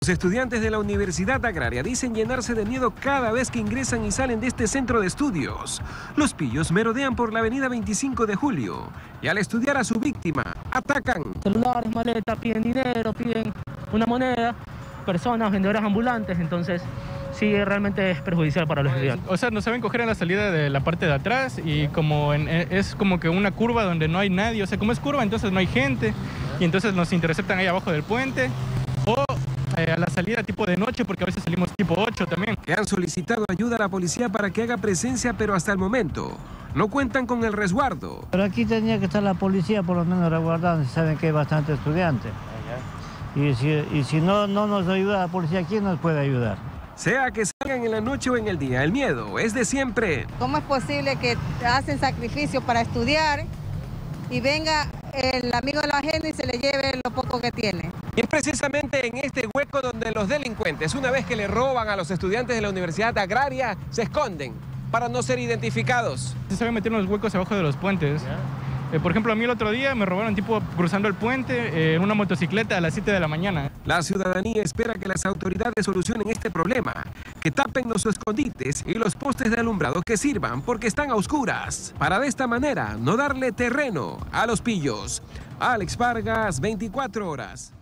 Los estudiantes de la Universidad Agraria dicen llenarse de miedo cada vez que ingresan y salen de este centro de estudios. Los pillos merodean por la avenida 25 de Julio y al estudiar a su víctima, atacan. Celulares, maletas, piden dinero, piden una moneda, personas, vendedores ambulantes, entonces sí, realmente es perjudicial para los estudiantes. O sea, nos saben coger en la salida de la parte de atrás y como es como que una curva donde no hay nadie, o sea, como es curva entonces no hay gente y entonces nos interceptan ahí abajo del puente o a la salida tipo de noche, porque a veces salimos tipo 8 también. Que han solicitado ayuda a la policía para que haga presencia, pero hasta el momento no cuentan con el resguardo. Pero aquí tenía que estar la policía por lo menos resguardando, saben que hay bastante estudiantes. Y si no nos ayuda la policía, ¿quién nos puede ayudar? Sea que salgan en la noche o en el día, el miedo es de siempre. ¿Cómo es posible que hacen sacrificio para estudiar y venga el amigo de la gente y se le lleve lo poco que tiene? Y es precisamente en este hueco donde los delincuentes, una vez que le roban a los estudiantes de la Universidad Agraria, se esconden para no ser identificados. Se saben meter en los huecos abajo de los puentes. Por ejemplo, a mí el otro día me robaron tipo cruzando el puente en una motocicleta a las 7 de la mañana. La ciudadanía espera que las autoridades solucionen este problema, que tapen los escondites y los postes de alumbrado que sirvan porque están a oscuras, para de esta manera no darle terreno a los pillos. Alex Vargas, 24 horas.